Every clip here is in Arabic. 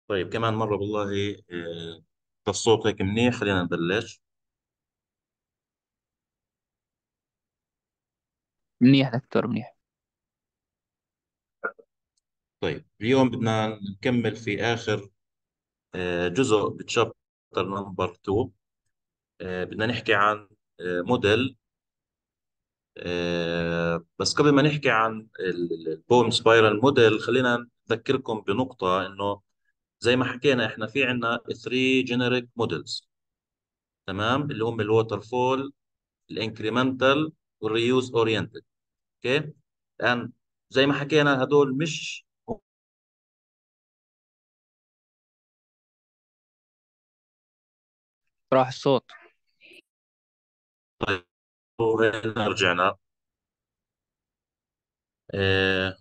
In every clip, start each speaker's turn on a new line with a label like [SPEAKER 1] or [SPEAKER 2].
[SPEAKER 1] طيب كمان مرة والله. الصوت هيك منيح، خلينا نبلش.
[SPEAKER 2] منيح دكتور منيح.
[SPEAKER 1] طيب اليوم بدنا نكمل في آخر جزء بتشابتر نمبر 2. بدنا نحكي عن موديل. بس قبل ما نحكي عن البوم سبايرال موديل، خلينا نذكركم بنقطة إنه زي ما حكينا إحنا في عنا 3 جينيريك موديلز. تمام، اللي هم الووتر فول، الانكريمنتال، والريوز اورينتد. اوكي. الآن زي ما حكينا هدول مش
[SPEAKER 2] راح الصوت.
[SPEAKER 1] طيب. وهنا رجعنا. آه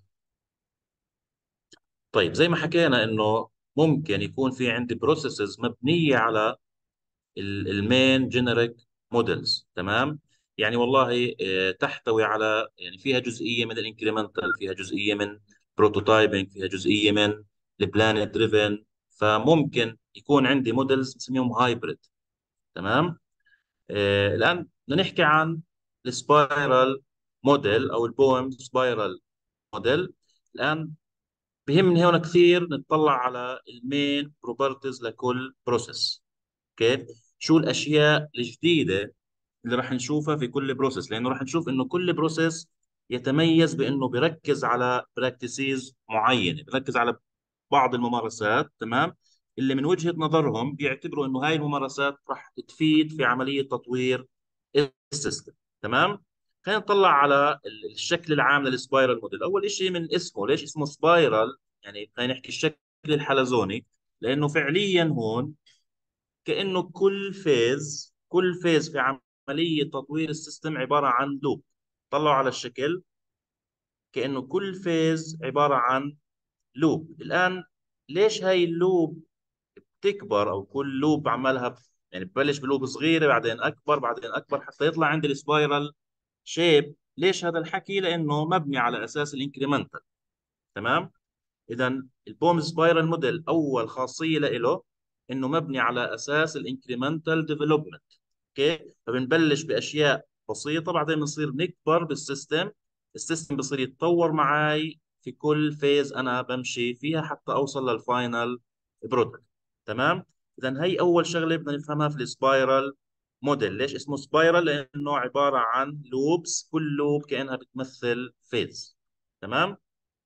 [SPEAKER 1] طيب زي ما حكينا انه ممكن يكون في عندي بروسيسز مبنيه على المين جينيريك موديلز. تمام. يعني والله تحتوي على، يعني فيها جزئيه من الانكريمنتال، فيها جزئيه من بروتوتايبنج، فيها جزئيه من البلان دريفن. فممكن يكون عندي موديلز نسميهم هايبريد. تمام. الان بدنا نحكي عن السبايرال موديل او البويم سبايرال موديل. الان بهمني هون كثير نتطلع على المين بروبرتيز لكل بروسيس. كيف؟ شو الاشياء الجديده اللي راح نشوفها في كل بروسيس، لانه راح نشوف انه كل بروسيس يتميز بانه بيركز على براكتسز معينه، بيركز على بعض الممارسات. تمام. اللي من وجهة نظرهم بيعتبروا انه هاي الممارسات راح تفيد في عملية تطوير السيستم. تمام. خلينا نطلع على الشكل العام للسبايرال موديل. اول شيء من اسمه، ليش اسمه سبايرال؟ يعني خلينا نحكي الشكل الحلزوني، لانه فعليا هون كانه كل فيز في عملية تطوير السيستم عبارة عن لوب. طلعوا على الشكل، كانه كل فيز عبارة عن لوب. الان ليش هاي اللوب تكبر، او كل لوب عمالها يعني ببلش بلوب صغيره بعدين اكبر بعدين اكبر حتى يطلع عندي السبايرال شيب؟ ليش هذا الحكي؟ لانه مبني على اساس الانكريمنتال. تمام. اذا البوم سبايرال موديل اول خاصيه له انه مبني على اساس الانكريمنتال ديفلوبمنت. اوكي. فبنبلش باشياء بسيطه، بعدين بنصير نكبر بالسيستم. السيستم بصير يتطور معي في كل فيز انا بمشي فيها حتى اوصل للفاينل برودكت. تمام. اذا هي اول شغله بدنا نفهمها في السبايرال موديل. ليش اسمه سبايرال؟ لانه عباره عن لوبس، كل لوب كانها بتمثل فيز. تمام.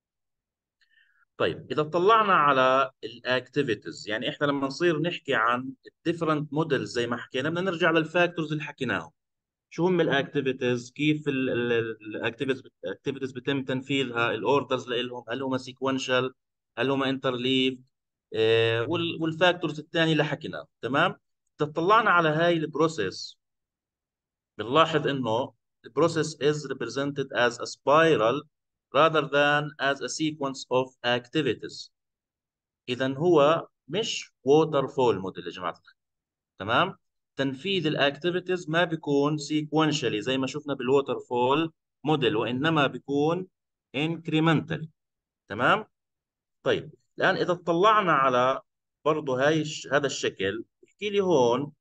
[SPEAKER 1] طيب اذا طلعنا على الاكتيفيتيز، يعني احنا لما نصير نحكي عن الديفرنت موديلز زي ما حكينا بدنا نرجع للفاكتورز اللي حكيناهم. شو هم الاكتيفيتيز؟ كيف الاكتيفيتيز بيتم تنفيذها؟ الاوردرز لهم، هل هم سيكونشال، هل هم انترليف؟ والفاكتورز الثانيه اللي حكيناها. تمام. تطلعنا على هاي البروسيس، بنلاحظ انه البروسيس is represented as a spiral rather than as a sequence of activities. اذا هو مش ووتر فول موديل يا جماعه. تمام. تنفيذ الاكتيفيتيز ما بيكون سيكونشالي زي ما شفنا بالووتر فول موديل، وانما بيكون انكريمنتالي. تمام. طيب الان اذا اطلعنا على برضه هذا الشكل، احكي لي هون.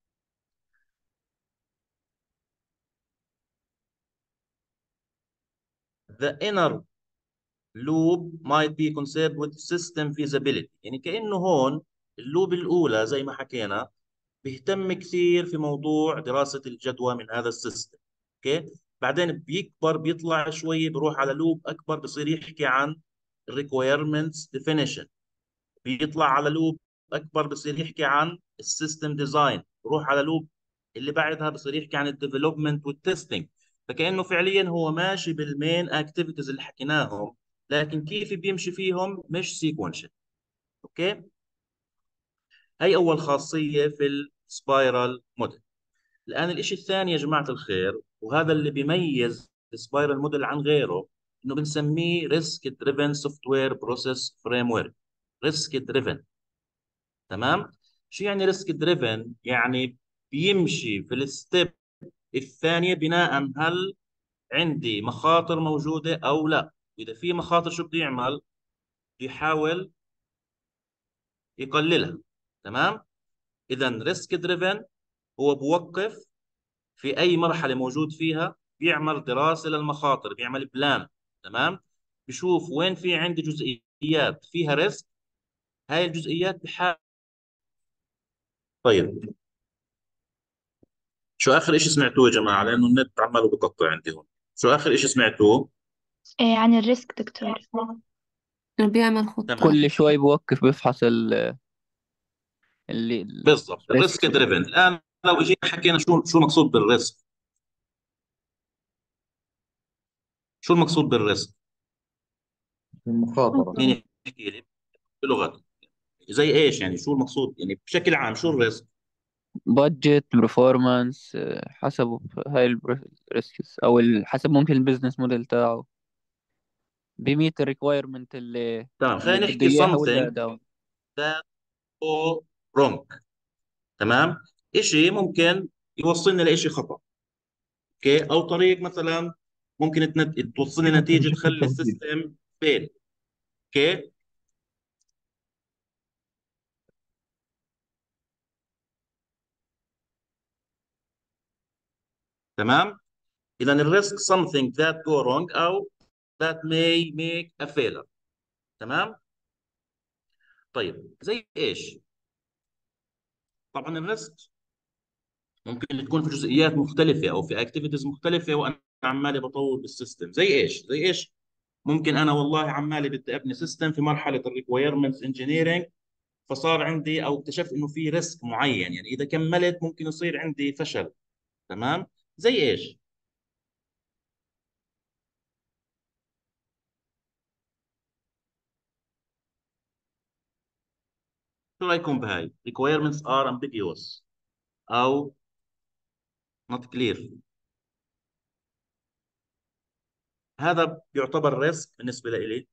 [SPEAKER 1] the inner loop might be conceived with system feasibility. يعني كأنه هون اللوب الأولى زي ما حكينا بيهتم كثير في موضوع دراسة الجدوى من هذا السيستم. اوكي. بعدين بيكبر، بيطلع شوي، بيروح على لوب اكبر بصير يحكي عن requirements definition. بيطلع على لوب اكبر بصير يحكي عن السيستم ديزاين. بروح على لوب اللي بعدها بصير يحكي عن الديفلوبمنت والتستنج. فكأنه فعليا هو ماشي بالمين اكتيفيتيز اللي حكيناهم، لكن كيف بيمشي فيهم مش سيكونشن. اوكي. هي اول خاصية في السبايرال موديل. الآن الإشي الثاني يا جماعة الخير، وهذا اللي بيميز السبايرال موديل عن غيره، إنه بنسميه ريسك دريفن سوفت وير بروسيس فريم ورك. ريسك دريفن. تمام. شو يعني ريسك دريفن؟ يعني بيمشي في الستيب الثانية بناء هل عندي مخاطر موجودة أو لا. إذا في مخاطر شو بده يعمل؟ بده يحاول يقللها. تمام. اذا ريسك دريفن هو بوقف في اي مرحله موجود فيها، بيعمل دراسه للمخاطر، بيعمل بلان. تمام. بشوف وين في عندي جزئيات فيها ريسك، هاي الجزئيات بحاول. طيب، شو اخر شيء سمعتوه يا جماعه؟ لانه النت عماله بقطع عندي هون. شو اخر شيء سمعتوه؟
[SPEAKER 3] إيه عن الريسك دكتور.
[SPEAKER 4] بيعمل خطة.
[SPEAKER 2] كل شوي بوقف بيفحص اللي
[SPEAKER 1] بالضبط، الريسك
[SPEAKER 2] الريسك.
[SPEAKER 1] دريفن. الان لو اجينا حكينا شو المقصود بالريسك، شو المقصود بالريسك؟
[SPEAKER 5] المخاطرة.
[SPEAKER 1] مين يحكي لي بلغته؟ زي ايش يعني؟ شو المقصود يعني بشكل عام؟ شو الريسك؟
[SPEAKER 2] بادجت برفورمانس حسب هاي الريسكس، او حسب ممكن البيزنس موديل تاعه بيميت الريكوايرمنت
[SPEAKER 1] تمام،
[SPEAKER 2] اللي
[SPEAKER 1] خلينا
[SPEAKER 2] بده
[SPEAKER 1] نحكي
[SPEAKER 2] اياها ولا
[SPEAKER 1] something
[SPEAKER 2] داون.
[SPEAKER 1] that go wrong. تمام. إشي ممكن يوصلنا لإشي خطأ. اوكي، او طريق مثلا ممكن توصلني
[SPEAKER 5] ممكن
[SPEAKER 1] نتيجه
[SPEAKER 5] بشكل
[SPEAKER 1] تخلي
[SPEAKER 5] تفضيل.
[SPEAKER 1] السيستم فيل. اوكي. تمام. اذا الريسك something that go wrong او that may make a failure. تمام. طيب زي ايش؟ طبعا الريسك ممكن تكون في جزئيات مختلفه او في اكتيفيتيز مختلفه، وانا عمالي بطور بالسيستم. زي ايش؟ ممكن انا والله عمالي بدي ابني سيستم في مرحله الريكويرمنتس انجينيرنج، فصار عندي او اكتشفت انه في ريسك معين، يعني اذا كملت ممكن يصير عندي فشل. تمام. زي ايش؟ شو رايكم بهاي؟ requirements are ambiguous او not clear. هذا بيعتبر ريسك بالنسبه لي.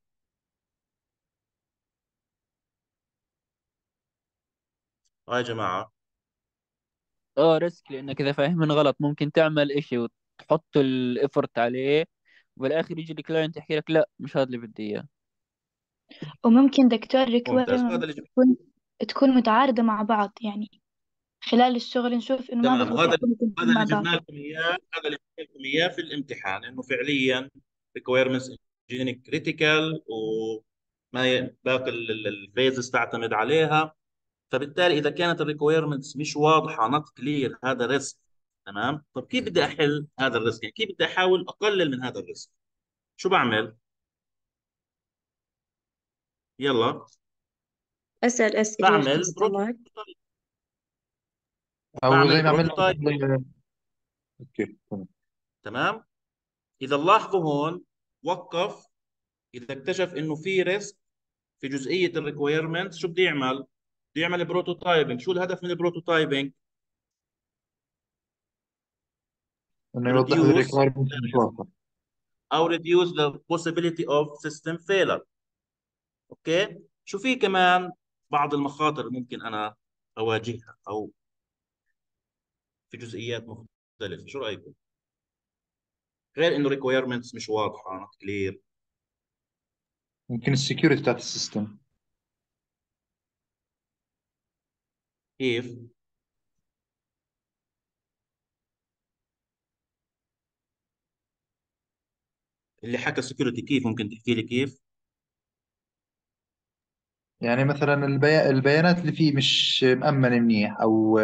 [SPEAKER 1] يا جماعه.
[SPEAKER 2] اه ريسك، لانك اذا فاهمين غلط ممكن تعمل اشي وتحط الافورت عليه، وبالاخر يجي الكلاينت يحكي لك لا مش هذا اللي بدي اياه.
[SPEAKER 3] وممكن دكتور
[SPEAKER 1] ممتاز، هذا
[SPEAKER 3] requirement
[SPEAKER 1] اللي
[SPEAKER 3] تكون متعارضة مع بعض، يعني خلال الشغل نشوف إنه ما
[SPEAKER 1] تمام.
[SPEAKER 3] بزبط
[SPEAKER 1] وهذا
[SPEAKER 3] يكونوا
[SPEAKER 1] هذا
[SPEAKER 3] مع
[SPEAKER 1] اللي
[SPEAKER 3] بعض.
[SPEAKER 1] جبنا لكم اياه، هذا اللي جبنا لكم اياه في الامتحان، انه فعليا requirements engineering critical، باقي الفيزز تعتمد عليها. فبالتالي اذا كانت الريكويرمنتس مش واضحه نوت كلير، هذا ريسك. تمام. طب كيف بدي احل هذا الريسك؟ يعني كيف بدي احاول اقلل من هذا الريسك؟ شو بعمل؟ يلا.
[SPEAKER 4] أسأل أسئلة
[SPEAKER 1] بعمل
[SPEAKER 4] واستفسارات.
[SPEAKER 1] بروتوتايب.
[SPEAKER 5] أو
[SPEAKER 1] بعمل
[SPEAKER 5] زي ما عملنا
[SPEAKER 1] بروتوتايب.
[SPEAKER 5] أوكي تمام.
[SPEAKER 1] تمام. اذا لاحظوا هون وقف، اذا اكتشف انه في ريسك في جزئيه الريكويرمنت، شو بده يعمل؟ بده يعمل بروتوتايبنج. شو الهدف من البروتوتايبنج؟
[SPEAKER 5] إنه يوضح لي
[SPEAKER 1] ريديوس
[SPEAKER 5] الريكوايرمنت مش واضحة.
[SPEAKER 1] او ريديوس the possibility of system failure. اوكي. شو في كمان بعض المخاطر ممكن انا اواجهها او في جزئيات مختلفه؟ شو رايكم؟ غير انه requirements مش واضحه not clear.
[SPEAKER 5] ممكن السكيورتي بتاعت السيستم.
[SPEAKER 1] كيف؟ اللي حكى security كيف؟ ممكن تحكي لي كيف؟
[SPEAKER 5] يعني مثلا البيانات اللي فيه مش مأمنة منيح، أو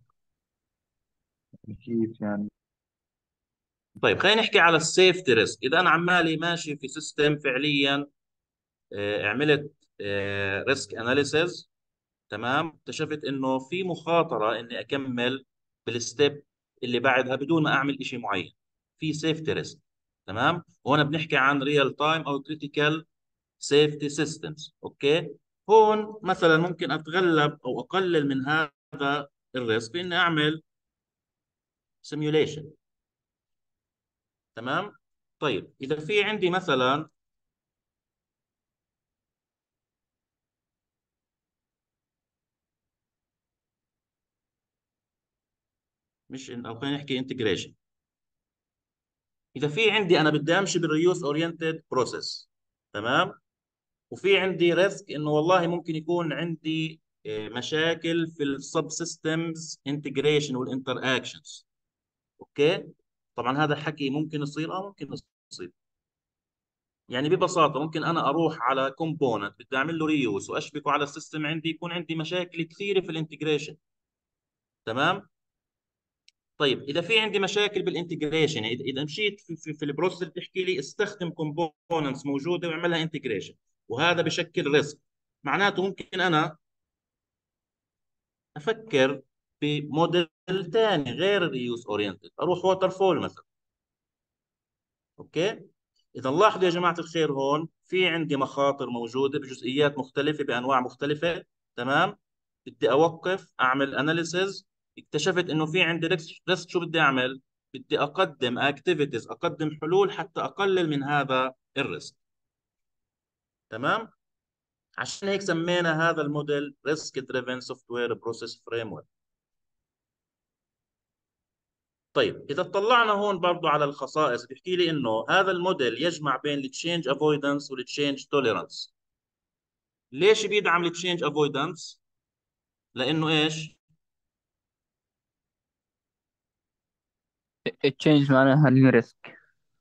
[SPEAKER 5] كيف يعني.
[SPEAKER 1] طيب خلينا نحكي على السيفتي ريسك. اذا انا عمالي ماشي في سيستم فعليا، عملت ريسك اناليسز، تمام، اكتشفت انه في مخاطره اني اكمل بالستيب اللي بعدها بدون ما اعمل شيء معين، في سيفتي ريسك. تمام. وهنا بنحكي عن ريال تايم او كريتيكال سيفتي سيستمز. اوكي. هون مثلا ممكن اتغلب او اقلل من هذا الريسك باني اعمل سيميوليشن. تمام. طيب اذا في عندي مثلا، مش او خلينا نحكي انتجريشن. اذا في عندي انا بدي امشي بالريوس اورينتد بروسيس، تمام، وفي عندي ريسك انه والله ممكن يكون عندي مشاكل في السب سيستمز انتجريشن والانتر اكشنز. اوكي، طبعا هذا الحكي ممكن يصير، ممكن يصير. يعني ببساطه ممكن انا اروح على كومبوننت بدي اعمل له ريوز واشبكه على السيستم عندي، يكون عندي مشاكل كثيره في الانتجريشن. تمام. طيب اذا في عندي مشاكل بالانتجريشن، يعني اذا مشيت في البروسيس اللي بتحكي لي استخدم كومبوننتس موجوده واعملها انتجريشن، وهذا بشكل ريسك، معناته ممكن انا افكر بموديل ثاني غير الريوز اورينتد، اروح ووتر فول مثلا. اوكي، اذا لاحظوا يا جماعه الخير، هون في عندي مخاطر موجوده بجزئيات مختلفه بانواع مختلفه. تمام. بدي اوقف اعمل اناليسز، اكتشفت انه في عندي ريسك، شو بدي اعمل؟ بدي اقدم اكتيفيتيز، اقدم حلول حتى اقلل من هذا الريسك. تمام. عشان هيك سمينا هذا الموديل ريسك دريفن سوفت وير بروسيس فريم ورك. طيب اذا اطلعنا هون برضو على الخصائص، بيحكي لي انه هذا الموديل يجمع بين التشينج افويدنس والتشينج توليرانس. ليش بيدعم التشينج افويدنس؟ لانه ايش؟
[SPEAKER 2] التشينج معناها نيو ريسك.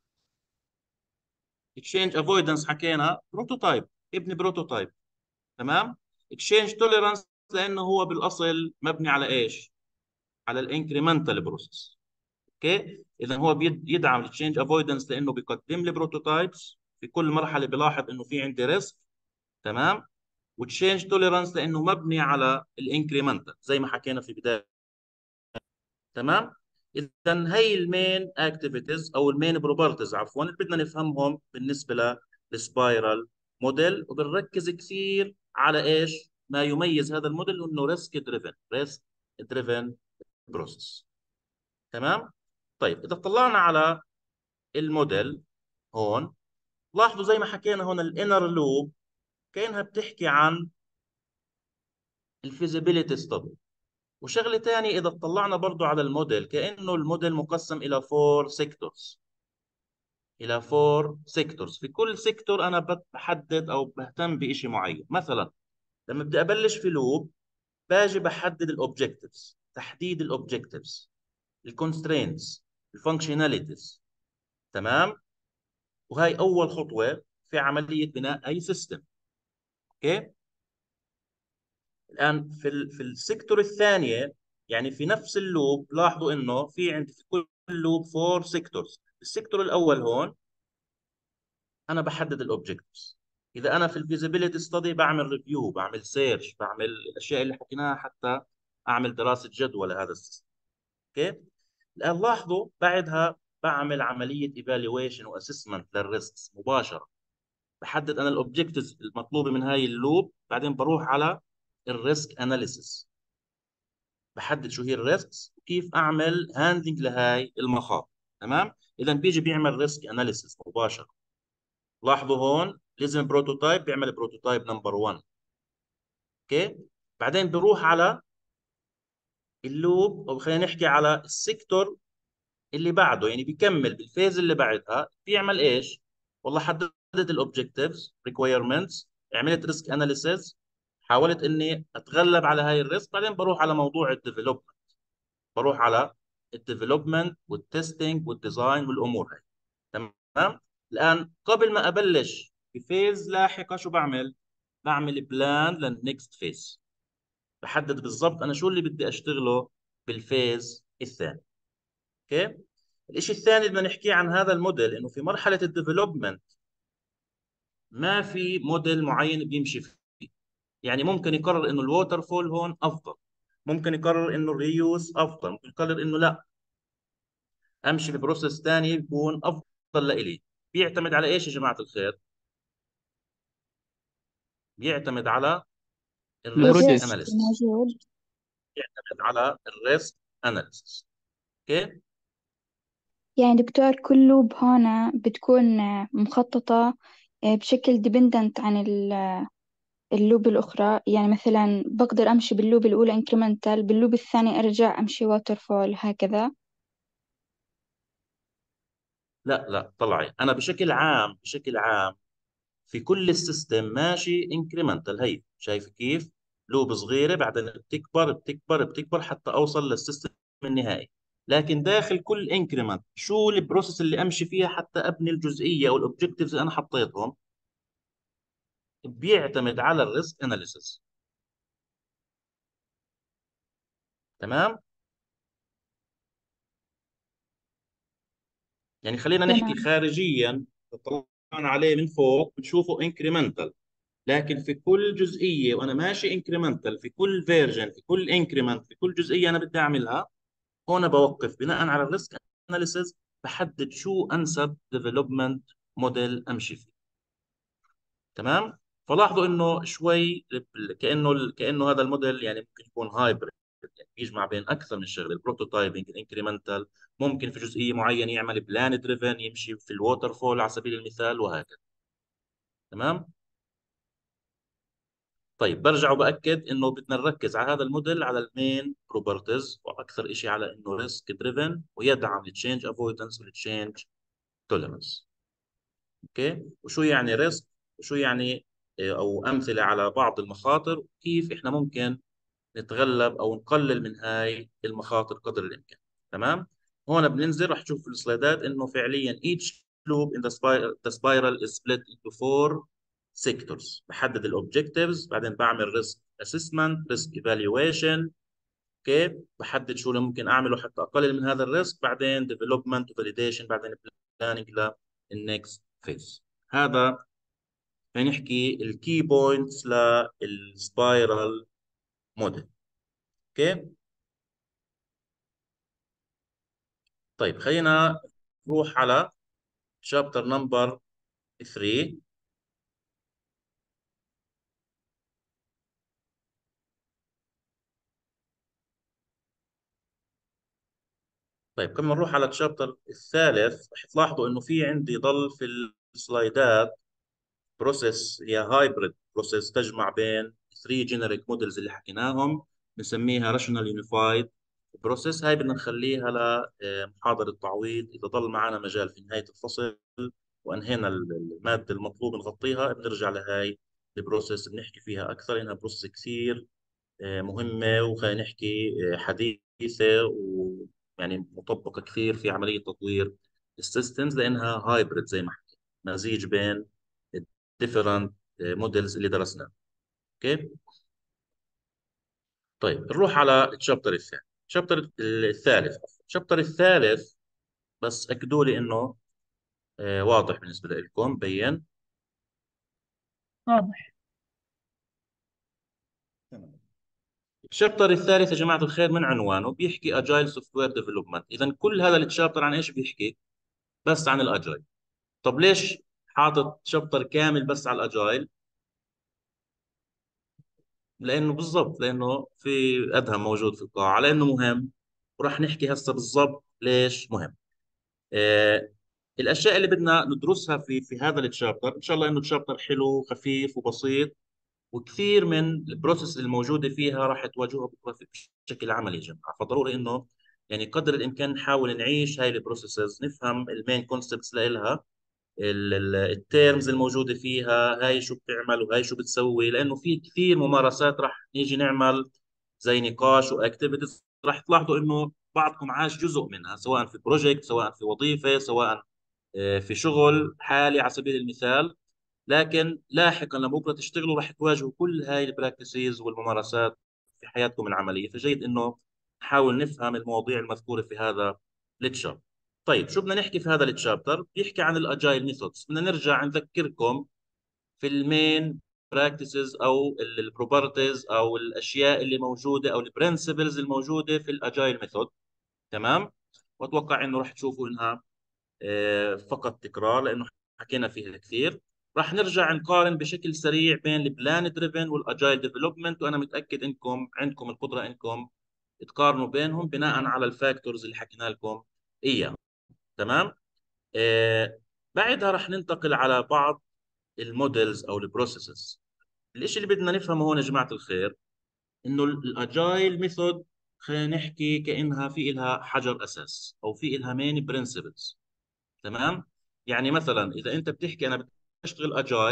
[SPEAKER 1] تشينج افويدنس حكينا بروتوتايب، ابني بروتوتايب. تمام. تشينج توليرانس لانه هو بالاصل مبني على ايش؟ على الانكريمنتال بروسيس. اوكي، اذا هو يدعم التشينج افويدنس لانه بيقدم لي بروتوتايبس في كل مرحله بلاحظ انه في عندي ريسك. تمام. وتشينج توليرانس لانه مبني على الانكريمنتال زي ما حكينا في بدايه. تمام. اذا هي المين اكتيفيتيز او المين بروبرتيز عفوا اللي بدنا نفهمهم بالنسبه للسبايرال موديل، وبنركز كثير على ايش ما يميز هذا الموديل، انه ريسك دريفن بروسيس. تمام. طيب اذا طلعنا على الموديل هون، لاحظوا زي ما حكينا هون الانر لوب كانها بتحكي عن الفيزيبيليتي ستادي. وشغله ثانيه اذا اطلعنا برضو على الموديل، كانه الموديل مقسم الى فور سيكتورز، في كل سيكتور انا بحدد او بهتم بشيء معين. مثلا لما بدي ابلش في لوب، باجي بحدد الاوبجكتيفز، تحديد الاوبجكتيفز، الكونسترينتس، الفانكشناليتيز. تمام. وهي اول خطوه في عمليه بناء اي سيستم. اوكي. الان في السيكتور الثانيه، يعني في نفس اللوب، لاحظوا انه في عندي في كل لوب فور سيكتورز. السيكتور الاول هون انا بحدد الاوبجكتيفز. اذا انا في الفيزيبيليتي ستدي بعمل ريفيو، بعمل سيرش، بعمل الاشياء اللي حكيناها حتى اعمل دراسه جدوى لهذا السيستم. اوكي. الان لاحظوا بعدها بعمل عمليه ايفالويشن واسسمنت للريسكس مباشره. بحدد انا الاوبجكتيفز المطلوبه من هاي اللوب، بعدين بروح على الريسك اناليسيس، بحدد شو هي الريسكس وكيف اعمل هاندلنج لهاي المخاطر. تمام. اذا بيجي بيعمل ريسك اناليسيس مباشره. لاحظوا هون لازم بروتوتايب، بيعمل بروتوتايب نمبر 1. اوكي. بعدين بروح على اللوب، او خلينا نحكي على السيكتور اللي بعده، يعني بيكمل بالفيز اللي بعدها. بيعمل ايش؟ والله حددت الاوبجكتيفز ريكويرمنتس، عملت ريسك اناليسيز، حاولت اني اتغلب على هاي الريسك. بعدين بروح على موضوع الديفلوبمنت، بروح على الديفلوبمنت والتستنج والديزاين والامور هاي. تمام. الان قبل ما ابلش بفيز لاحقه شو بعمل؟ بعمل بلان للنكست فيز، بحدد بالضبط انا شو اللي بدي اشتغله بالفيز الثاني. اوكي. الشيء الثاني اللي بدنا نحكيه عن هذا الموديل، انه في مرحله الديفلوبمنت ما في موديل معين بيمشي فيه. يعني ممكن يقرر انه الووتر فول هون افضل، ممكن يقرر انه الريوز افضل، ممكن يقرر انه لا امشي ببروسيس ثاني يكون افضل لإلي. بيعتمد على ايش يا جماعه الخير؟ بيعتمد على الريسك
[SPEAKER 2] البروجكت.
[SPEAKER 3] الريسك
[SPEAKER 1] اناليسيس.
[SPEAKER 3] الموجود.
[SPEAKER 1] بيعتمد على الريسك اناليسيس. اوكي.
[SPEAKER 3] يعني دكتور كل لوب هنا بتكون مخططة بشكل ديبندنت عن اللوب الأخرى. يعني مثلا بقدر أمشي باللوب الأولى انكريمنتال، باللوب الثاني أرجع أمشي واترفول هكذا.
[SPEAKER 1] لا لا، طلعي، انا بشكل عام في كل السيستم ماشي انكريمنتال. هي شايف كيف؟ لوب صغيره، بعدين بتكبر بتكبر بتكبر حتى اوصل للسيستم النهائي. لكن داخل كل انكريمنت شو البروسيس اللي امشي فيها حتى ابني الجزئيه او الاوبجكتيفز اللي انا حطيتهم، بيعتمد على الريسك اناليسيس. تمام. يعني خلينا نحكي
[SPEAKER 3] تمام.
[SPEAKER 1] خارجيا، طلعنا عليه من فوق بنشوفه انكريمنتال، لكن في كل جزئيه وانا ماشي انكريمنتال في كل فيرجن في كل انكريمنت في كل جزئيه انا بدي اعملها، هون بوقف بناء على الريسك اناليسيس، بحدد شو انسب ديفلوبمنت موديل امشي فيه. تمام. فلاحظوا انه شوي كانه هذا الموديل يعني ممكن يكون هايبرد، يعني بيجمع بين اكثر من شغله، البروتوتايبنج، الانكريمنتال، ممكن في جزئيه معينه يعمل بلان دريفن يمشي في الووتر فول على سبيل المثال، وهكذا. تمام. طيب برجع وباكد انه بدنا نركز على هذا الموديل على المين بروبرتيز، واكثر شيء على انه ريسك دريفن ويدعم التشينج افويدنس والتشينج توليرنس. اوكي. وشو يعني ريسك وشو يعني او امثله على بعض المخاطر وكيف احنا ممكن نتغلب او نقلل من هاي المخاطر قدر الامكان. تمام. هون بننزل رح تشوف في السلايدات انه فعليا each loop in the spiral is split into 4 sectors. بحدد الاوبجكتيفز، بعدين بعمل ريسك اسسمنت، ريسك ايفالويشن. اوكي. بحدد شو اللي ممكن اعمله حتى اقلل من هذا الريسك، بعدين ديفلوبمنت وفاليديشن، بعدين بلاننج للنكست فيز. هذا نحكي الكي بوينتس للسبايرال موديل. اوكي. طيب خلينا نروح على شابتر نمبر 3. طيب قبل ما نروح على الشابتر الثالث رح تلاحظوا انه في عندي ضل في السلايدات بروسيس هي هايبريد بروسيس تجمع بين 3 جينيريك موديلز اللي حكيناهم، بنسميها راشونال يونيفايد بروسيس. هاي بدنا نخليها لمحاضرة تعويض إذا ضل معنا مجال في نهاية الفصل وأنهينا المادة المطلوب نغطيها، بنرجع لهاي البروسيس بنحكي فيها أكثر، لأنها بروسيس كثير مهمة، وخلينا نحكي حديثة ويعني مطبقة كثير في عملية تطوير السيستمز، لأنها هايبريد زي ما حكيت، مزيج بين الديفرنت موديلز اللي درسناها. اوكي. طيب نروح على الشابتر الثاني، الشابتر الثالث. الشابتر الثالث بس اكدوا لي انه واضح بالنسبة لكم، بين.
[SPEAKER 2] واضح.
[SPEAKER 1] تمام. الشابتر الثالث يا جماعة الخير من عنوانه بيحكي اجايل سوفت وير ديفلوبمنت. اذا كل هذا الشابتر عن ايش بيحكي؟ بس عن الاجايل. طب ليش حاطط شابتر كامل بس على الاجايل؟ لانه بالضبط، لانه في ادهم موجود في القاعة، لانه مهم، وراح نحكي هسه بالضبط ليش مهم. آه الاشياء اللي بدنا ندرسها في هذا التشابتر، ان شاء الله انه التشابتر حلو خفيف وبسيط، وكثير من البروسيس الموجوده فيها راح تواجهها بكره بشكل عملي يا جماعه. فضروري انه يعني قدر الامكان نحاول نعيش هاي البروسيسز، نفهم المين كونسبتس لها، التيرمز الموجوده فيها، هاي شو بتعمل وهاي شو بتسوي، لانه في كثير ممارسات راح نيجي نعمل زي نقاش واكتيفيتيز، راح تلاحظوا انه بعضكم عاش جزء منها، سواء في بروجكت، سواء في وظيفه، سواء في شغل حالي على سبيل المثال. لكن لاحقا لما بكره تشتغلوا راح تواجهوا كل هاي البراكتسز والممارسات في حياتكم العمليه، فجيد انه نحاول نفهم المواضيع المذكوره في هذا التشابتر. طيب شو بدنا نحكي في هذا التشابتر؟ بيحكي عن الاجايل ميثودز. بدنا نرجع نذكركم في المين براكتسز او البروبرتيز او الاشياء اللي موجوده او البرنسبلز الموجوده في الاجايل ميثود. تمام. واتوقع انه راح تشوفوا انها فقط تكرار، لانه حكينا فيها كثير. راح نرجع نقارن بشكل سريع بين البلان دريفن والاجايل ديفلوبمنت، وانا متاكد انكم عندكم القدره انكم تقارنوا بينهم بناء على الفاكتورز اللي حكينا لكم اياها. تمام. بعدها راح ننتقل على بعض المودلز او البروسيسز. الشيء اللي بدنا نفهمه هون يا جماعه الخير انه الاجايل ميثود، خلينا نحكي كانها في لها حجر اساس او في لها مين برنسبلز. تمام. يعني مثلا اذا انت بتحكي انا بدي اشتغل اجايل،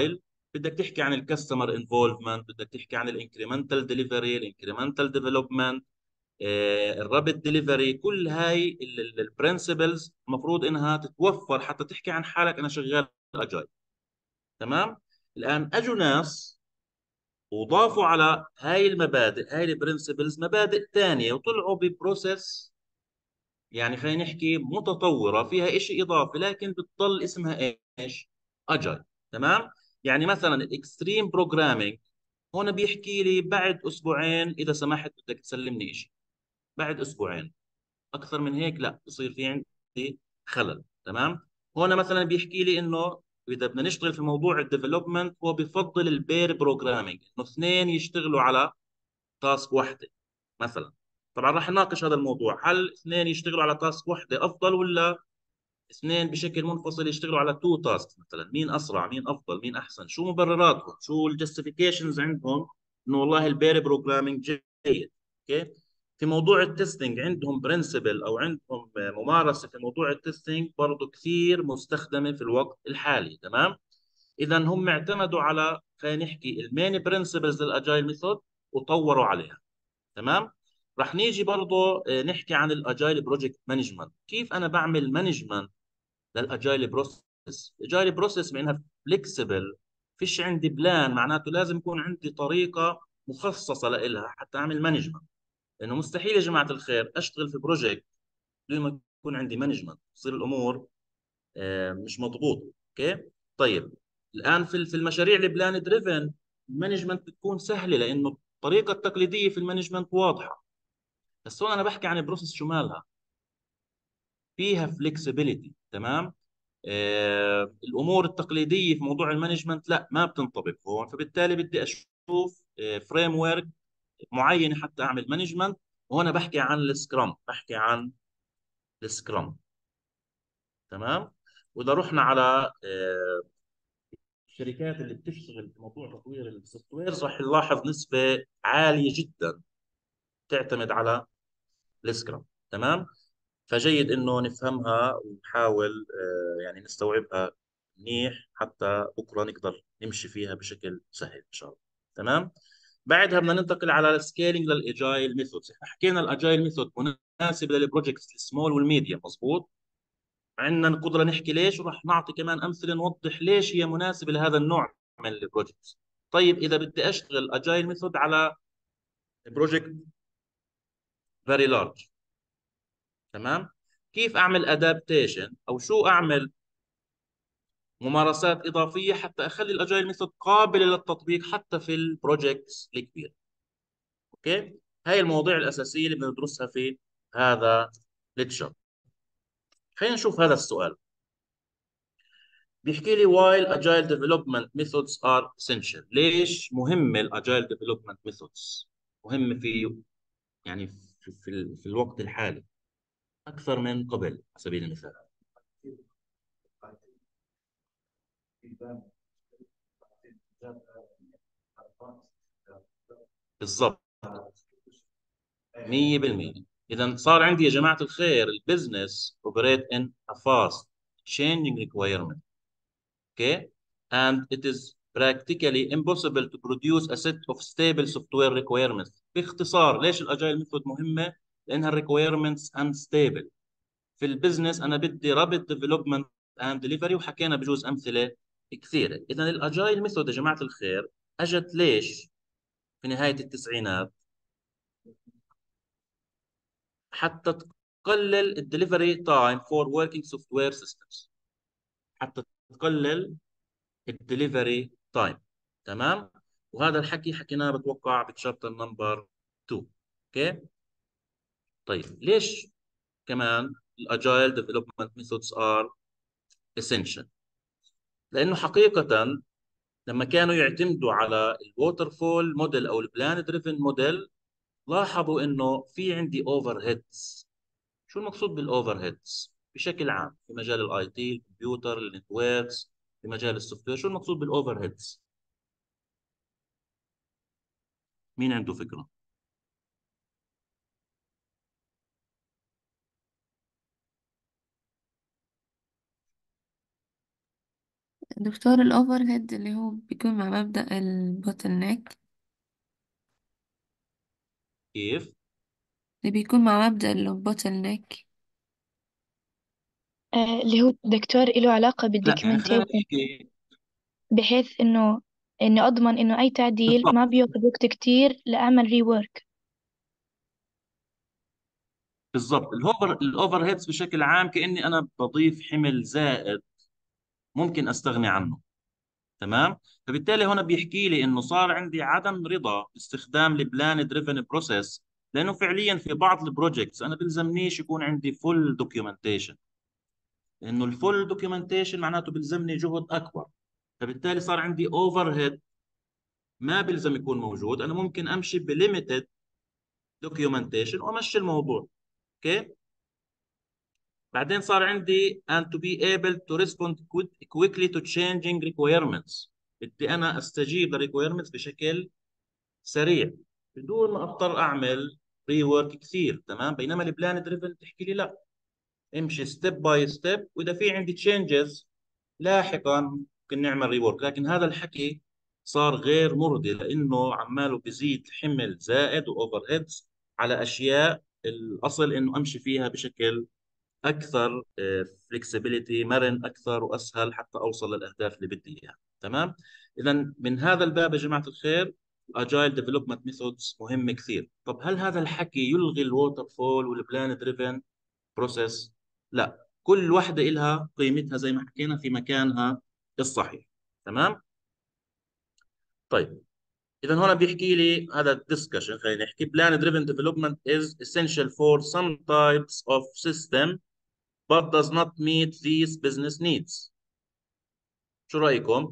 [SPEAKER 1] بدك تحكي عن الكاستمر انفولفمنت، بدك تحكي عن الانكريمنتال ديليفري، الانكريمنتال ديفلوبمنت، الرابid ديليفري. كل هاي البرنسبلز المفروض انها تتوفر حتى تحكي عن حالك انا شغال اجايل. تمام. الان اجوا ناس وضافوا على هاي المبادئ، هاي البرنسبلز، مبادئ ثانيه، وطلعوا ببروسيس يعني خلينا نحكي متطوره فيها شيء اضافي، لكن بتضل اسمها ايش؟ اجايل. تمام. يعني مثلا الاكستريم بروجرامينج هون بيحكي لي بعد اسبوعين اذا سمحت بدك تسلمني شيء، بعد اسبوعين. اكثر من هيك لا، بصير في عندي خلل. تمام. هون مثلا بيحكي لي انه اذا بدنا نشتغل في موضوع الديفلوبمنت هو بفضل البير بروجرامينج، انه اثنين يشتغلوا على تاسك واحده مثلا. طبعا راح نناقش هذا الموضوع، هل اثنين يشتغلوا على تاسك واحده افضل، ولا اثنين بشكل منفصل يشتغلوا على تو تاسك مثلا؟ مين اسرع، مين افضل، مين احسن، شو مبرراتهم، شو الجاستيفيكيشنز عندهم انه والله البير بروجرامينج جيد. اوكي. في موضوع التستنج عندهم برنسبل او عندهم ممارسه في موضوع التستنج برضه كثير مستخدمه في الوقت الحالي. تمام. اذا هم اعتمدوا على خلينا نحكي المين برنسبلز للاجايل ميثود وطوروا عليها. تمام. رح نيجي برضه نحكي عن الاجايل بروجكت مانجمنت، كيف انا بعمل مانجمنت للاجايل بروسيس. الاجايل بروسيس معناها فليكسبل، فيش عندي بلان، معناته لازم يكون عندي طريقه مخصصه لها حتى اعمل مانجمنت. لانه مستحيل يا جماعه الخير اشتغل في بروجكت بدون ما يكون عندي مانجمنت، تصير الامور مش مضبوطه. اوكي. طيب الان في المشاريع البلان دريفن المانجمنت بتكون سهله، لانه الطريقه التقليديه في المانجمنت واضحه. بس هون انا بحكي عن بروسيس شو مالها، فيها فليكسبيليتي. تمام. الامور التقليديه في موضوع المانجمنت لا، ما بتنطبق هون، فبالتالي بدي اشوف فريم ورك معينه حتى اعمل مانجمنت. وهنا بحكي عن السكرام، بحكي عن السكرام. تمام. واذا رحنا على الشركات اللي بتشتغل في موضوع تطوير السوفت ويرز راح نلاحظ نسبه عاليه جدا تعتمد على السكرام. تمام. فجيد انه نفهمها ونحاول يعني نستوعبها منيح حتى بكره نقدر نمشي فيها بشكل سهل ان شاء الله. تمام. بعدها بدنا ننتقل على السكيلينج للاجايل ميثودز. احنا حكينا الاجايل ميثود مناسب للبروجكتس السمول والميديا، مضبوط. عندنا القدره نحكي ليش، وراح نعطي كمان امثله نوضح ليش هي مناسبه لهذا النوع من البروجكتس. طيب اذا بدي اشتغل اجايل ميثود على بروجكت فيري لارج، تمام، كيف اعمل ادابتيشن او شو اعمل ممارسات اضافيه حتى اخلي الاجايل ميثود قابله للتطبيق حتى في البروجكتس الكبيره. اوكي. هاي المواضيع الاساسيه اللي بندرسها في هذا ليكتشر. خلينا نشوف هذا السؤال. بيحكي لي while agile development methods are essential. ليش مهمه الاجايل ديفلوبمنت ميثودز؟ مهمه في يعني في الوقت الحالي اكثر من قبل على سبيل المثال. بالضبط. 100%. اذا صار عندي يا جماعه الخير البزنس operate in a fast changing requirement. Okay. And it is practically impossible to produce a set of stable software requirements. باختصار ليش الاجايل ميثود مهمه؟ لانها الريكويرمنتس unstable. في البزنس انا بدي رابط ديفلوبمنت اند ديليفري، وحكينا بجوز امثله كثيره. اذا الاجايل ميثود يا جماعه الخير اجت ليش في نهايه التسعينات؟ حتى تقلل الدليفري تايم فور وركينج سوفت وير سيستمز، حتى تقلل الدليفري تايم. تمام. وهذا الحكي حكيناه بتوقع بتشابتر نمبر 2. اوكي. طيب ليش كمان الاجايل ديفلوبمنت ميثودز ار اسينشال؟ لانه حقيقه لما كانوا يعتمدوا على الووتر فول موديل او البلان دريفن موديل لاحظوا انه في عندي اوفر هيدز. شو المقصود بالاوفر هيدز بشكل عام في مجال الاي تي، الكمبيوتر، النتوركس، في مجال السوفت وير؟ شو المقصود بالاوفر هيدز؟ مين عنده فكره؟
[SPEAKER 4] دكتور الأوفر هيد اللي هو بيكون مع مبدأ البوتل نيك،
[SPEAKER 1] كيف؟
[SPEAKER 4] اللي بيكون مع مبدأ البوتل نيك.
[SPEAKER 3] اللي هو دكتور له علاقة
[SPEAKER 1] لا يعني خلينا
[SPEAKER 3] بالدوكيومنتيشن،
[SPEAKER 1] نحكي.
[SPEAKER 3] بحيث إني أضمن إنه أي تعديل
[SPEAKER 1] بالضبط
[SPEAKER 3] ما بياخذ وقت كتير لأعمل ريورك.
[SPEAKER 1] بالضبط الاوفر هيدز بشكل عام كاني انا بضيف حمل زائد ممكن استغني عنه. تمام. فبالتالي هنا بيحكي لي انه صار عندي عدم رضا باستخدام البلان دريفن بروسيس، لانه فعليا في بعض البروجكتس انا بلزمنيش يكون عندي فول دوكيومنتيشن، لانه الفول دوكيومنتيشن معناته بلزمني جهد اكبر. فبالتالي صار عندي اوفر هيد ما بلزم يكون موجود، انا ممكن امشي بليميتد دوكيومنتيشن وامشي الموضوع. اوكي. بعدين صار عندي and to be able to respond quickly to changing requirements. بدي انا استجيب للريكويرمنتس بشكل سريع بدون ما اضطر اعمل ري ورك كثير. تمام. بينما البلان دريفن تحكي لي لا، امشي ستيب باي ستيب، واذا في عندي تشينجز لاحقا ممكن نعمل ري ورك. لكن هذا الحكي صار غير مرضي، لانه عماله بزيد حمل زائد واوفر هيدز على اشياء الاصل انه امشي فيها بشكل اكثر فلكسبيليتي، مرن اكثر واسهل حتى اوصل للاهداف اللي بدي اياها. تمام. اذا من هذا الباب يا جماعه الخير الاجايل ديفلوبمنت ميثودز مهم كثير. طب هل هذا الحكي يلغي الووتر فول والبلان دريفن بروسيس؟ لا، كل واحده لها قيمتها زي ما حكينا في مكانها الصحيح. تمام. طيب اذا هنا بيحكي لي هذا الدسكشن، خلينا نحكي plan driven development is essential for some types of system but does not meet these business needs. شو رأيكم؟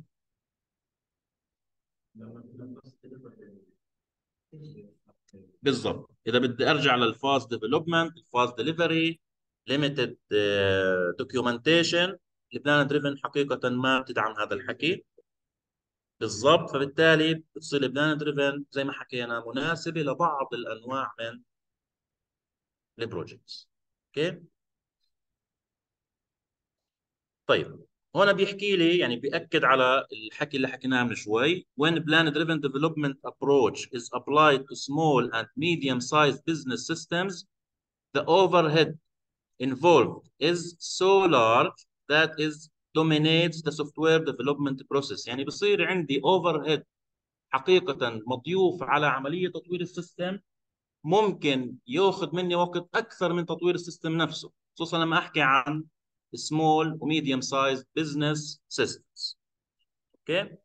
[SPEAKER 1] بالضبط. إذا بدي أرجع للفاست ديفلوبمنت، الفاست ديليفري، ليميتد دوكيومنتيشن، البلان دريفن حقيقة ما بتدعم هذا الحكي. بالضبط. فبالتالي بتصير البلان دريفن زي ما حكينا مناسبة لبعض الأنواع من البروجكتس. اوكي. طيب هنا بيحكي لي يعني بيأكد على الحكي اللي حكيناه من شوي. When plan driven development approach is applied to small and medium sized business systems, the overhead involved is so large that is dominates the software development process. يعني بصير عندي overhead حقيقة مضيوف على عملية تطوير السيستم، ممكن ياخذ مني وقت اكثر من تطوير السيستم نفسه، خصوصا لما احكي عن small وميديوم سايز بزنس سيستمز. اوكي.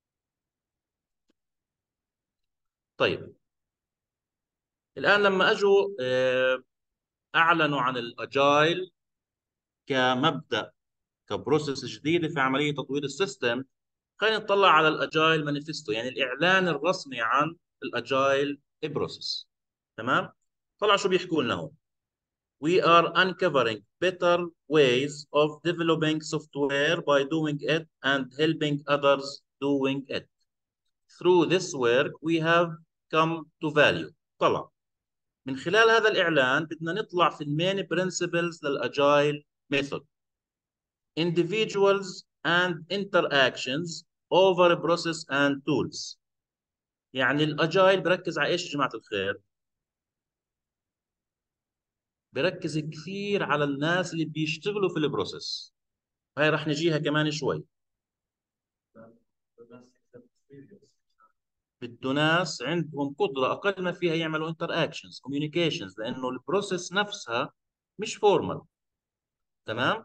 [SPEAKER 1] طيب الان لما اجوا اعلنوا عن الاجايل كمبدا، كبروسيس جديده في عمليه تطوير السيستم، خلينا نطلع على الاجايل مانيفستو، يعني الاعلان الرسمي عن الاجايل بروسيس. تمام. طلع شو بيحكوا لنا هون. We are uncovering better ways of developing software by doing it and helping others doing it. Through this work, we have come to value. طلع من خلال هذا الإعلان بدنا نطلع في المين principles للأجايل method. Individuals and interactions over process and tools. يعني الأجايل بركز على إيش يا جماعة الخير؟ بركز كثير على الناس اللي بيشتغلوا في البروسيس. هاي رح نجيها كمان شوي. بده ناس عندهم قدرة أقل ما فيها يعملوا انتر اكشنز كوميونيكيشنز، لأنه البروسيس نفسها مش فورمال. تمام.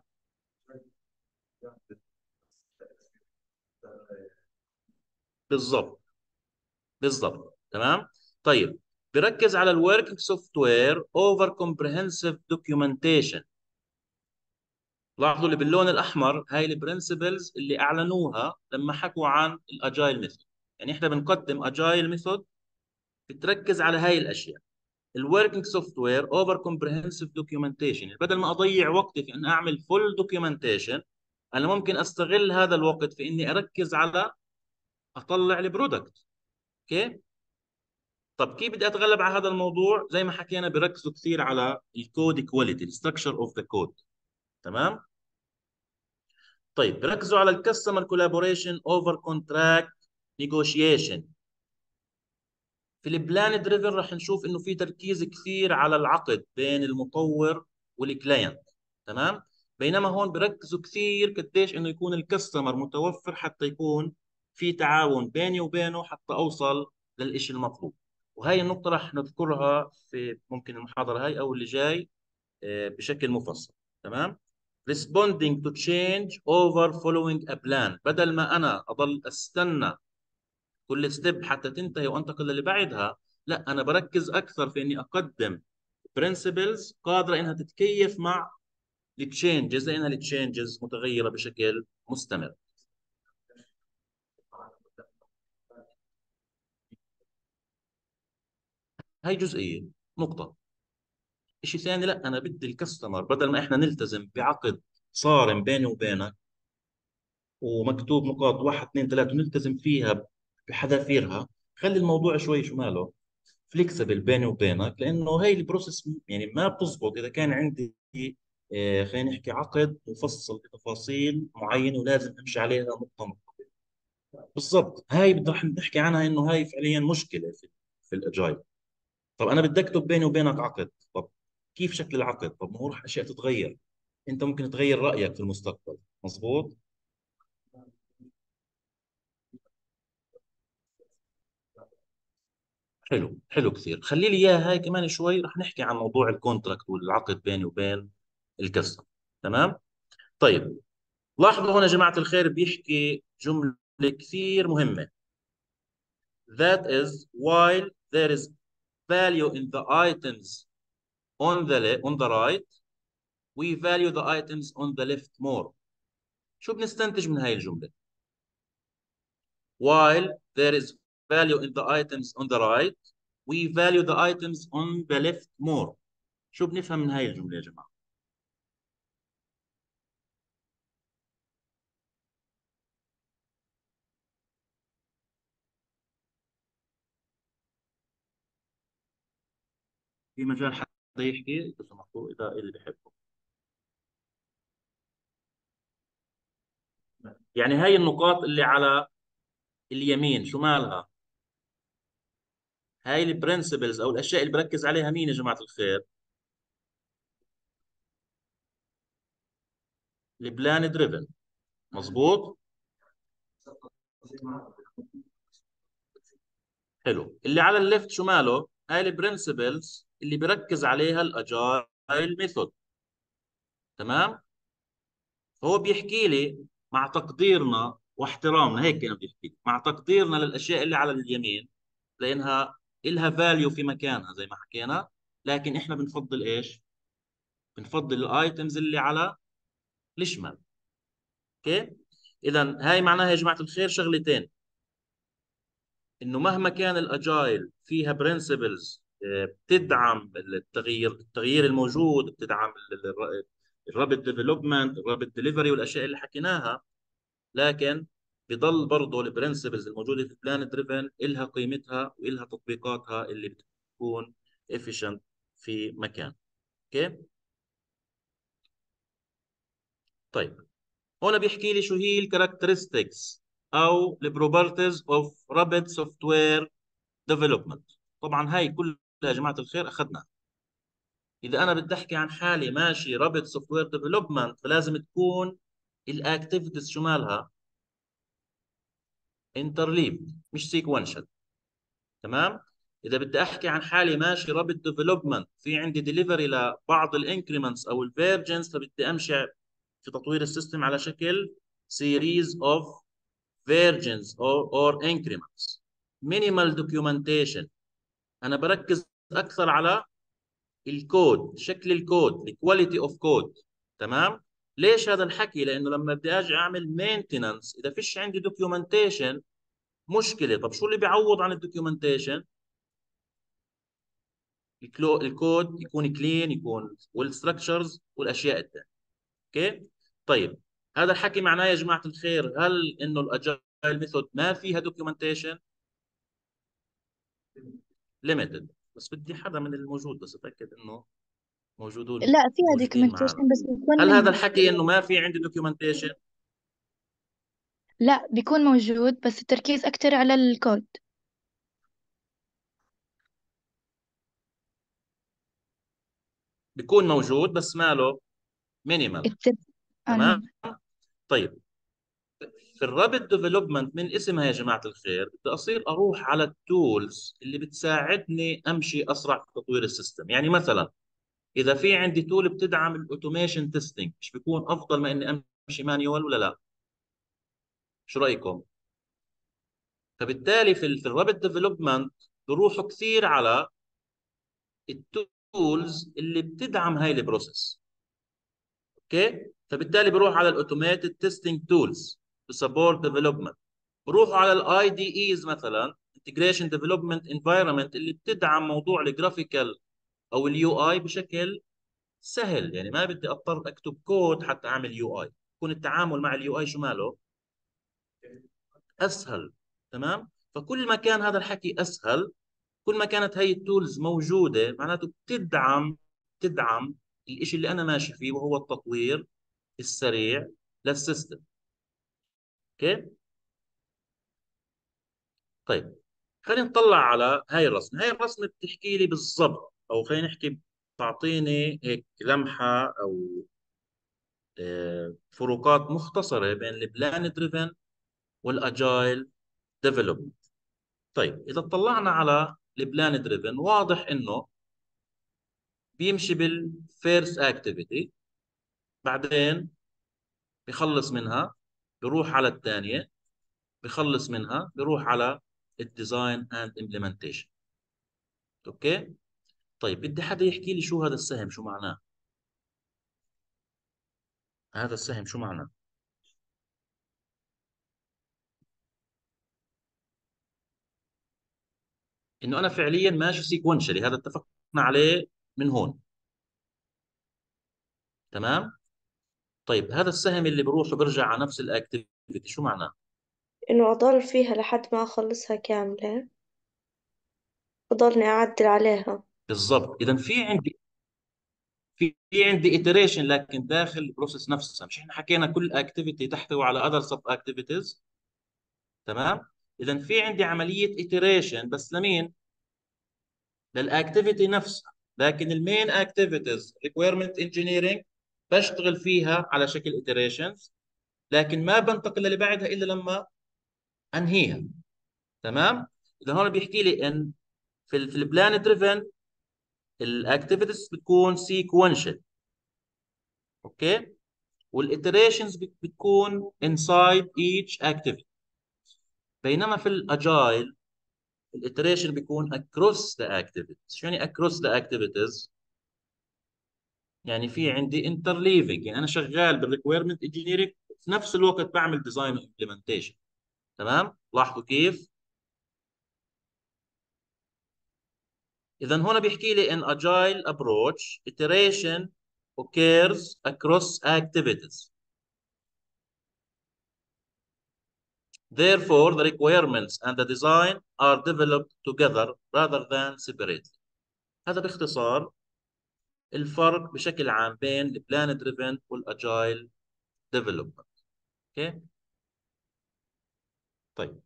[SPEAKER 1] بالضبط بالضبط. تمام. طيب بركز على الوركينج سوفت وير اوفر كومبريهنسيف دوكيومنتيشن. لاحظوا اللي باللون الأحمر هاي البرنسبلز اللي أعلنوها لما حكوا عن الأجايل ميثود. يعني إحنا بنقدم أجايل ميثود بتركز على هاي الأشياء. الوركينج سوفت وير اوفر كومبريهنسيف دوكيومنتيشن، بدل ما اضيع وقتي في ان اعمل فول دوكيومنتيشن، انا ممكن استغل هذا الوقت في اني اركز على اطلع البرودكت. اوكي. طب كيف بدي اتغلب على هذا الموضوع؟ زي ما حكينا بيركزوا كثير على الكود كواليتي، الستركشر اوف ذا كود. تمام. طيب ركزوا على الكاستمر كولابوريشن اوفر كونتراكت نيغوشيشن. في البلان دريفن راح نشوف انه في تركيز كثير على العقد بين المطور والكلاينت، تمام. بينما هون بركزوا كثير قديش انه يكون الكاستمر متوفر حتى يكون في تعاون بيني وبينه حتى اوصل للإشي المطلوب. وهي النقطة راح نذكرها في ممكن المحاضرة هاي او اللي جاي بشكل مفصل، تمام. responding to change over following a plan. بدل ما انا اضل استنى كل ستيب حتى تنتهي وانتقل للي بعدها، لا انا بركز اكثر في اني اقدم برنسبلز قادره انها تتكيف مع التشينجز، لانها التشينجز متغيره بشكل مستمر. هاي جزئيه نقطه. شيء ثاني، لا انا بدي الكاستمر بدل ما احنا نلتزم بعقد صارم بيني وبينك ومكتوب نقاط واحد اثنين ثلاثه ونلتزم فيها بحذافيرها، خلي الموضوع شوي شو ماله فليكسبل بيني وبينك، لانه هي البروسيس يعني ما بتزبط اذا كان عندي خلينا نحكي عقد مفصل بتفاصيل معينه ولازم امشي عليها نقطه نقطه. بالضبط، هاي رح نحكي عنها انه هاي فعليا مشكله في الاجايل. طب انا بدي اكتب بيني وبينك عقد، طب كيف شكل العقد؟ طب ما هو رح اشياء تتغير، انت ممكن تغير رايك في المستقبل، مزبوط. حلو حلو كثير، خلي لي اياها هاي كمان شوي، رح نحكي عن موضوع الكونتراكت والعقد بيني وبين الكاستمر، تمام. طيب لاحظوا هنا يا جماعة الخير بيحكي جملة كثير مهمة. That is while there is value in the items on the right, we value the items on the left more. شو بنستنتج من هاي الجملة؟ While there is value in the items on the right, we value the items on the left more. شو بنفهم من هاي الجملة يا جماعة؟ في مجال حدا يحكي إذا سمحتوا، إذا اللي بحبه. يعني هاي النقاط اللي على اليمين شو مالها؟ هاي البرنسبلز او الاشياء اللي بركز عليها مين يا جماعه الخير؟ البلان دريفن، مزبوط. حلو، اللي على الليفت شو ماله؟ هاي البرنسبلز اللي بركز عليها الاجايل ميثود، تمام. هو بيحكي لي مع تقديرنا واحترامنا، هيك كانوا بيحكي لي مع تقديرنا للاشياء اللي على اليمين، لانها إلها فاليو في مكانها زي ما حكينا، لكن احنا بنفضل ايش؟ بنفضل الايتمز اللي على الشمال. اوكي، اذا هاي معناها يا جماعه الخير شغلتين، انه مهما كان الاجايل فيها برنسبلز بتدعم التغيير الموجود، بتدعم الرابد ديفلوبمنت، الرابد ديليفري والاشياء اللي حكيناها، لكن بضل برضه البرنسبلز الموجوده في البلان دريفن لها قيمتها والها تطبيقاتها اللي بتكون efficient في مكان. اوكي، طيب هنا بيحكي لي شو هي الكاركترستكس او البروبرتيز اوف رابد سوفت وير ديفلوبمنت. طبعا هاي كلها يا جماعه الخير اخذنا. اذا انا بدي احكي عن حالي ماشي رابد سوفت وير ديفلوبمنت، فلازم تكون الاكتيفيتيز شو مالها؟ انترليفد مش سيكونشال، تمام. اذا بدي احكي عن حالي ماشي رابد ديفلوبمنت، في عندي ديليفري لبعض الانكريمنتس او الفيرجنز، فبدي امشي في تطوير السيستم على شكل سيريز اوف versions or increments. minimal documentation، انا بركز اكثر على الكود، شكل الكود، الكواليتي اوف كود، تمام. ليش هذا الحكي؟ لانه لما بدي اجي اعمل مينتننس اذا فيش عندي دوكيومنتيشن مشكله. طب شو اللي بيعوض عن الدوكيومنتيشن؟ الكود يكون كلين، يكون والستركتشرز والاشياء الثانيه. اوكي، طيب هذا الحكي معناه يا جماعه الخير هل انه الاجايل ميثود ما فيها دوكيومنتيشن؟ ليميتد. بس بدي حدا من الموجود بس اتاكد انه موجودين
[SPEAKER 3] لا فيها
[SPEAKER 1] موجودين معنا.
[SPEAKER 3] دوكيومنتيشن بس بيكون
[SPEAKER 1] هل هذا
[SPEAKER 3] ليميت.
[SPEAKER 1] الحكي انه ما في عندي دوكيومنتيشن؟
[SPEAKER 3] لا، بيكون موجود بس التركيز أكتر على الكود.
[SPEAKER 1] بيكون موجود بس ماله مينيمال.
[SPEAKER 3] التر...
[SPEAKER 1] تمام.
[SPEAKER 3] المهم.
[SPEAKER 1] طيب في الرابط ديفلوبمنت من اسمها يا جماعة الخير بدي أصير أروح على التولز اللي بتساعدني أمشي أسرع في تطوير السيستم. يعني مثلا إذا في عندي تول بتدعم الأوتوميشن تيستينج، مش بيكون أفضل ما إني أمشي مانيوال ولا لا؟ شو رأيكم؟ فبالتالي في الرابط ديفلوبمنت بروحوا كثير على التولز اللي بتدعم هاي البروسيس. اوكي، فبالتالي بروح على الاوتوميتد تيستينج تولز بسبورت ديفلوبمنت، بروحوا على الاي دي ايز مثلا انتجريشن ديفلوبمنت انفايرمنت اللي بتدعم موضوع الجرافيكال او اليو اي بشكل سهل. يعني ما بدي اضطر اكتب كود حتى اعمل يو اي، يكون التعامل مع اليو اي شو ماله اسهل. تمام. فكل ما كان هذا الحكي اسهل، كل ما كانت هي التولز موجوده، معناته بتدعم الشيء اللي انا ماشي فيه وهو التطوير السريع للسيستم. اوكي. طيب خلينا نطلع على هاي الرسمه. هاي الرسمه بتحكي لي بالضبط، او خلينا نحكي تعطيني هيك لمحه او فروقات مختصره بين البلان دريفن والاجايل ديفلوبمنت. طيب اذا اطلعنا على البلان دريفن، واضح انه بيمشي بالفيرست اكتيفيتي، بعدين بخلص منها بروح على الثانيه، بخلص منها بروح على الديزاين اند امبلمنتيشن. اوكي. طيب بدي حدا يحكي لي شو هذا السهم، شو معناه؟ هذا السهم شو معناه؟ انه انا فعليا ماشي سيكونشلي، هذا اتفقنا عليه من هون. تمام. طيب هذا السهم اللي بروح وبرجع على نفس الاكتيفيتي شو معناه؟
[SPEAKER 6] إنه أضل فيها لحد ما أخلصها كاملة، أضلني أعدل عليها.
[SPEAKER 1] بالضبط. اذا في عندي iteration لكن داخل البروسيس نفسها. مش احنا حكينا كل اكتيفيتي تحتوي على other sub activities؟ تمام. اذا في عندي عمليه iteration بس لمين؟ للاكتيفيتي نفسها. لكن المين اكتيفيتيز requirement engineering بشتغل فيها على شكل iterations، لكن ما بنتقل للي بعدها الا لما انهيها. تمام. اذا هون بيحكي لي ان في البلان دريفن الاكتيفيتيز بتكون سيكونشال. اوكي. والاتريشنز بتكون inside each activity. بينما في الاجايل الاتريشن بيكون across the activities. شو يعني across the activities؟ يعني في عندي interleaving، يعني انا شغال بالريكويرمنت انجينيرنج في نفس الوقت بعمل ديزاين وامبلمنتيشن. تمام. لاحظوا كيف؟ إذا هنا بيحكي لي in agile approach iteration occurs across activities. Therefore, the requirements and the design are developed together rather than separately. هذا باختصار الفرق بشكل عام بين البلان دريفن والاجايل ديفلوبمنت. اوكي. طيب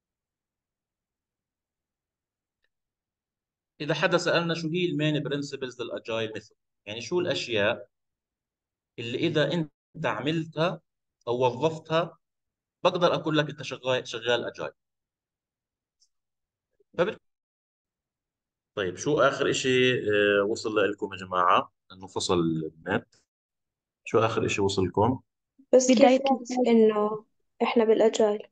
[SPEAKER 1] إذا حدا سألنا شو هي المين برنسبلز للاجايل ميثود، يعني شو الأشياء اللي إذا أنت عملتها أو وظفتها بقدر أقول لك أنت شغال اجايل. طيب شو آخر إشي وصل لكم يا جماعة؟ إنه فصل النت. شو آخر إشي وصل لكم؟
[SPEAKER 6] بس كيف
[SPEAKER 3] بداية
[SPEAKER 6] نعرف إنه إحنا بالأجايل؟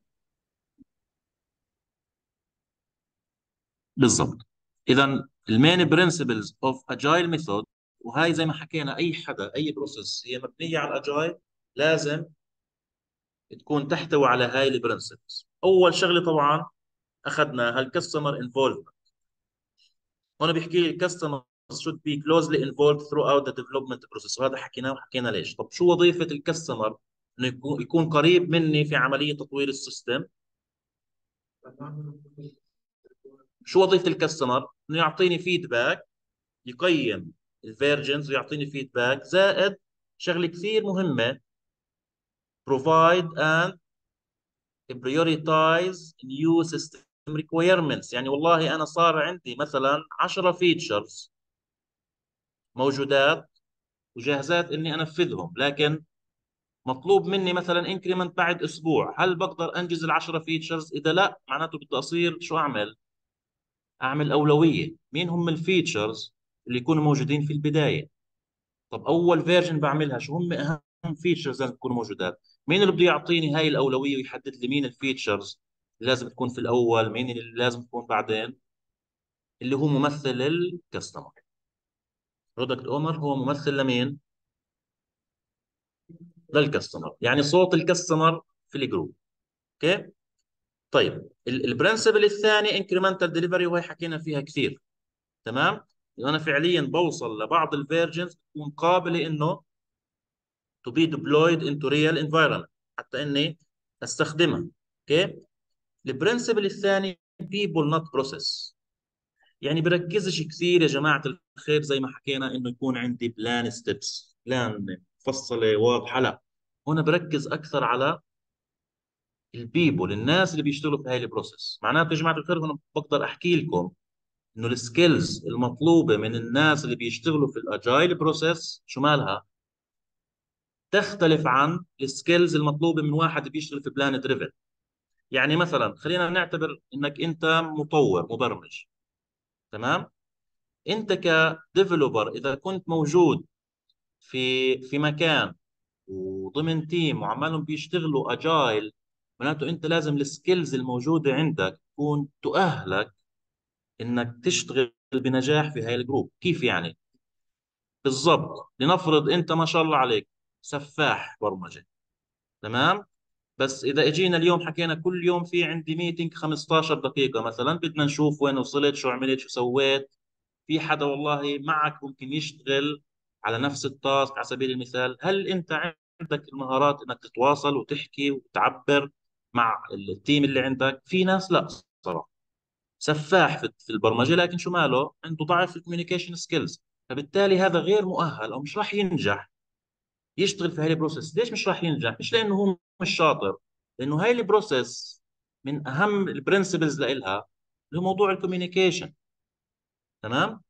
[SPEAKER 1] بالضبط. إذا المين برنسبلز أوف أجايل ميثود، وهاي زي ما حكينا أي حدا أي بروسيس هي مبنية على الأجايل لازم تكون تحتوي على هاي البرنسبلز. أول شغلة طبعا أخذنا هالكستمر انفولفمنت. هون بيحكي لي الكاستمر should be closely involved throughout the development process، وهذا حكيناه وحكينا ليش. طب شو وظيفة الكاستمر؟ انه يكون قريب مني في عملية تطوير السيستم. شو وظيفة الكاستمر؟ انه يعطيني فيدباك، يقيم الفيرجنز ويعطيني فيدباك، زائد شغلة كثير مهمة provide and prioritize new system requirements. يعني والله أنا صار عندي مثلا 10 فيتشرز موجودات وجاهزات إني أنفذهم، لكن مطلوب مني مثلا انكريمنت بعد أسبوع. هل بقدر أنجز ال10 فيتشرز؟ إذا لا، معناته بدي أصير شو أعمل أولوية. مين هم الفيتشرز اللي يكونوا موجودين في البداية؟ طب أول فيرجن بعملها شو هم أهم فيتشرز لازم تكونوا موجودات؟ مين اللي بده يعطيني هاي الأولوية ويحدد لي مين الفيتشرز اللي لازم تكون في الأول، مين اللي لازم تكون بعدين؟ اللي هو ممثل الكاستمر. برودكت اونر هو ممثل لمين؟ للكاستمر، يعني صوت الكاستمر في الجروب. اوكي. طيب البرنسبل الثاني انكريمنتال ديليفري، وهي حكينا فيها كثير. تمام. إنه انا فعليا بوصل لبعض الفيرجنز تكون قابله انه to be deployed into real environment حتى اني استخدمها. اوكي. البرنسبل الثاني people not process. يعني بركزش كثير يا جماعة الخير زي ما حكينا انه يكون عندي بلان ستيبس، بلان مفصلة واضحة. لا، هنا بركز اكثر على البيبول، الناس اللي بيشتغلوا في هاي البروسيس. معناته يا جماعة الخير هنا بقدر احكي لكم انه السكيلز المطلوبة من الناس اللي بيشتغلوا في الاجايل بروسيس شو مالها تختلف عن السكيلز المطلوبة من واحد بيشتغل في بلان دريفن. يعني مثلا خلينا نعتبر انك انت مطور مبرمج. تمام. انت كديفلوبر اذا كنت موجود في مكان وضمن تيم وعمالهم بيشتغلوا اجايل، معناته انت لازم السكيلز الموجوده عندك تكون تؤهلك انك تشتغل بنجاح في هاي الجروب. كيف يعني؟ بالضبط. لنفرض انت ما شاء الله عليك سفاح برمجه. تمام. بس اذا اجينا اليوم حكينا كل يوم في عندي ميتنج 15 دقيقه مثلا، بدنا نشوف وين وصلت، شو عملت، شو سويت. في حدا والله معك ممكن يشتغل على نفس التاسك. على سبيل المثال، هل انت عندك المهارات انك تتواصل وتحكي وتعبر مع التيم اللي عندك؟ في ناس لا، صراحة سفاح في البرمجة، لكن شو ماله عنده ضعف في الكوميونيكيشن سكيلز، فبالتالي هذا غير مؤهل او مش راح ينجح يشتغل في هاي البروسيس. ليش مش راح ينجح؟ مش لانه هو مش شاطر، لانه هاي البروسيس من اهم البرنسبلز لإلها اللي هو موضوع الكوميونيكيشن. تمام.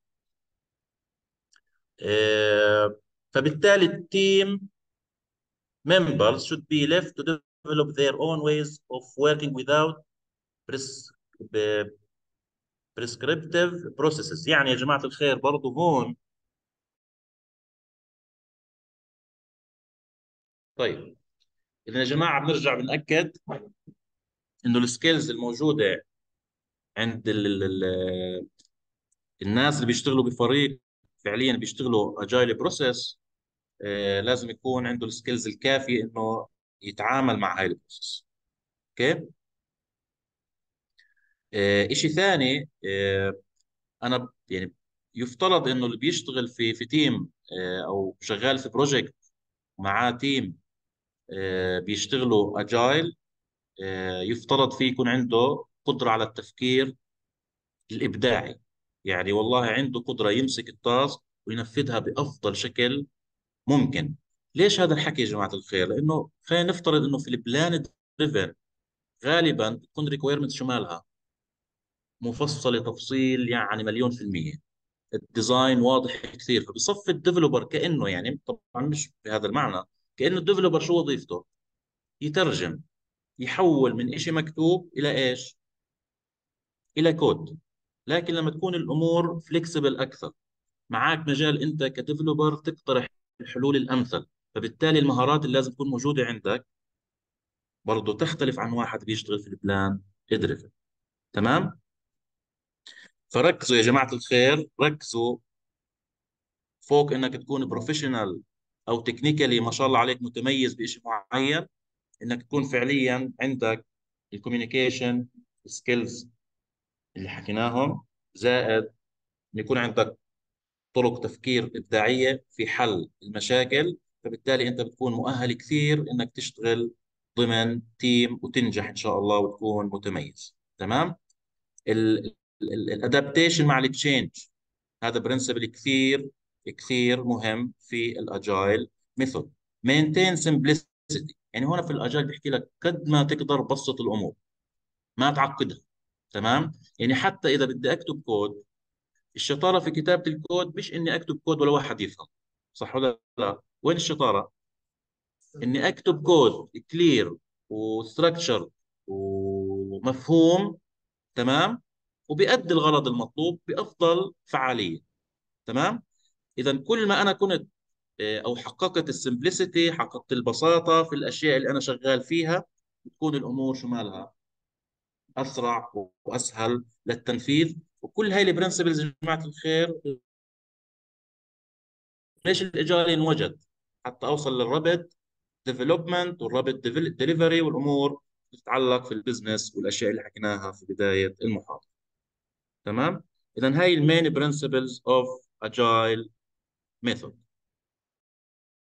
[SPEAKER 1] فبالتالي التيم members should be left to develop their own ways of working without pres- ب- prescriptive processes. يعني يا جماعة الخير برضو هون. طيب إذا يا جماعة بنرجع بنأكد إنه السكيلز الموجودة عند الناس اللي بيشتغلوا بفريق فعليا بيشتغلوا اجايل بروسيس، لازم يكون عنده السكيلز الكافية إنه يتعامل مع هاي البروسيس. اوكي. إشي ثاني، انا يعني يفترض انه اللي بيشتغل في تيم او شغال في بروجكت معاه تيم بيشتغلوا اجايل، يفترض فيه يكون عنده قدرة على التفكير الابداعي. يعني والله عنده قدرة يمسك التاسك وينفذها بافضل شكل ممكن. ليش هذا الحكي يا جماعة الخير؟ لانه خلينا نفترض انه في البلان دريفن غالبا بتكون ريكويرمنت شو مالها مفصلة تفصيل يعني مليون في المية. الديزاين واضح كثير، فبصفي الديفلوبر كانه يعني طبعا مش بهذا المعنى، كانه الديفلوبر شو وظيفته؟ يترجم، يحول من شيء مكتوب الى ايش؟ الى كود. لكن لما تكون الامور فليكسبل اكثر، معك مجال انت كديفلوبر تقترح الحلول الامثل، فبالتالي المهارات اللي لازم تكون موجوده عندك برضه تختلف عن واحد بيشتغل في البلان ادريفن. تمام. فركزوا يا جماعه الخير، ركزوا فوق انك تكون بروفيشنال او تكنيكالي ما شاء الله عليك متميز بشيء معين، انك تكون فعليا عندك الكوميونيكيشن سكيلز اللي حكيناهم، زائد إن يكون عندك طرق تفكير ابداعيه في حل المشاكل. فبالتالي انت بتكون مؤهل كثير انك تشتغل ضمن تيم وتنجح ان شاء الله وتكون متميز. تمام. الادابتيشن مع التشينج هذا برنسبل كثير كثير مهم في الاجايل ميثود. مينتين سمبlicity. يعني هون في الاجايل بيحكي لك قد ما تقدر بسط الامور، ما تعقدها. تمام. يعني حتى اذا بدي اكتب كود، الشطاره في كتابه الكود مش اني اكتب كود ولا واحد يفهم، صح ولا لا؟ وين الشطاره؟ اني اكتب كود كلير وستراكشر ومفهوم، تمام، وبيأدي الغرض المطلوب بافضل فعاليه. تمام. اذا كل ما انا كنت او حققت السمبlicity، حققت البساطه في الاشياء اللي انا شغال فيها، بتكون الامور شو مالها اسرع واسهل للتنفيذ. وكل هاي البرنسبلز يا جماعه الخير، ليش الاجاري انوجد؟ حتى اوصل للرابد ديفلوبمنت والرابد ديليفري والامور تتعلق في البزنس والاشياء اللي حكيناها في بدايه المحاضره. تمام. اذا هاي المين برنسبلز اوف اجايل ميثود.